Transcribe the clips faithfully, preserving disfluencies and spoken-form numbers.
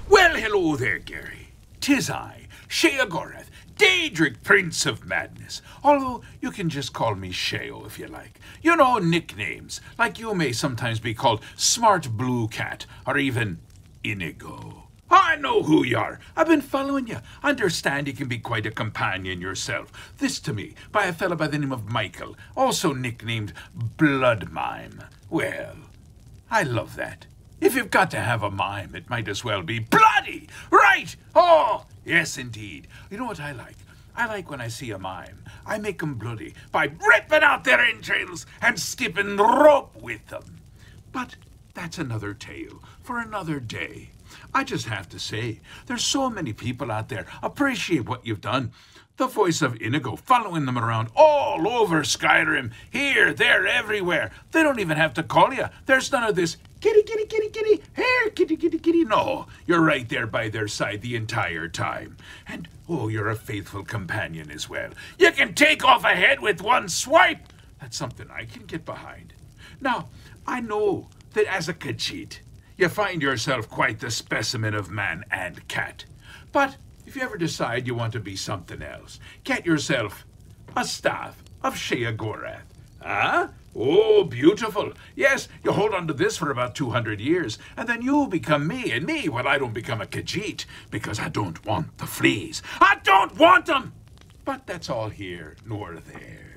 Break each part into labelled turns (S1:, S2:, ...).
S1: Well, hello there, Gary. 'Tis I, Sheogorath, Daedric Prince of Madness. Although you can just call me Sheo if you like. You know, nicknames, like you may sometimes be called Smartbluecat or even Inigo. I know who you are. I've been following you. Understand you can be quite a companion yourself. This to me by a fellow by the name of Michael, also nicknamed Blood Mime. Well, I love that. If you've got to have a mime, it might as well be bloody, right? Oh, yes, indeed. You know what I like? I like when I see a mime. I make 'em bloody by ripping out their entrails and skipping rope with them. But that's another tale for another day. I just have to say, there's so many people out there appreciate what you've done. The voice of Inigo, following them around all over Skyrim, here, there, everywhere. They don't even have to call you. There's none of this, kitty, kitty, kitty, kitty, here, kitty, kitty, kitty. No, you're right there by their side the entire time. And, oh, you're a faithful companion as well. You can take off a head with one swipe. That's something I can get behind. Now, I know that as a Khajiit, you find yourself quite the specimen of man and cat. But if you ever decide you want to be something else, get yourself a staff of Sheogorath. Ah? Oh, beautiful. Yes, you hold on to this for about two hundred years, and then you become me, and me, well, I don't become a Khajiit, because I don't want the fleas. I don't want them! But that's all here nor there.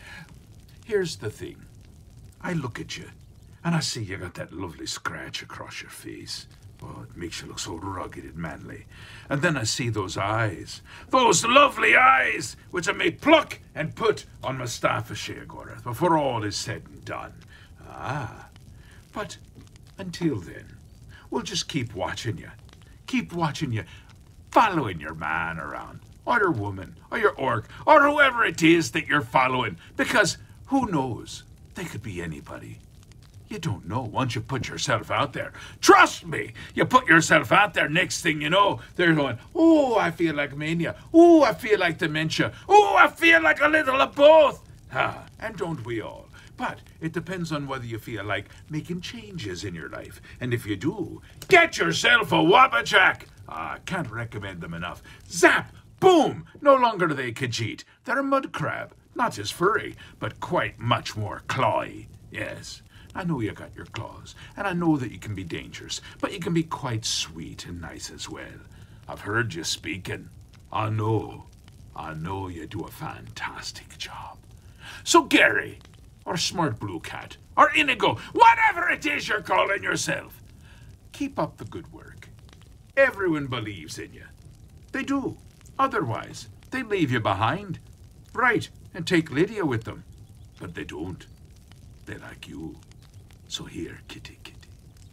S1: Here's the thing. I look at you, and I see you got that lovely scratch across your face. Oh, it makes you look so rugged and manly. And then I see those eyes, those lovely eyes, which I may pluck and put on my staff of Sheogorath before all is said and done. Ah, but until then, we'll just keep watching you. Keep watching you, following your man around, or your woman, or your orc, or whoever it is that you're following, because who knows? They could be anybody. You don't know once you put yourself out there. Trust me, you put yourself out there, next thing you know, they're going, oh, I feel like mania. Oh, I feel like dementia. Oh, I feel like a little of both. Ah, and don't we all? But it depends on whether you feel like making changes in your life. And if you do, get yourself a Wabbajack. Ah, I can't recommend them enough. Zap, boom, no longer are they Khajiit. They're a mud crab, not as furry, but quite much more clawy. Yes. I know you got your claws, and I know that you can be dangerous, but you can be quite sweet and nice as well. I've heard you speaking. I know. I know you do a fantastic job. So Gary, or Smartbluecat, or Inigo, whatever it is you're calling yourself, keep up the good work. Everyone believes in you. They do. Otherwise, they leave you behind. Right, and take Lydia with them. But they don't. They like you. So here, kitty, kitty,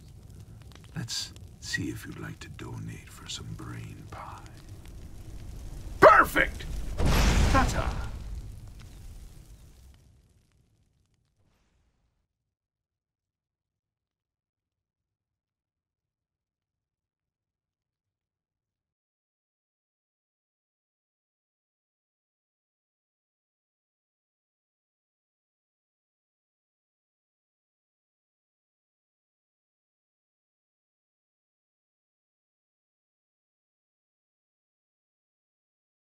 S1: let's see if you'd like to donate for some brain pie. Perfect! Ta-ta!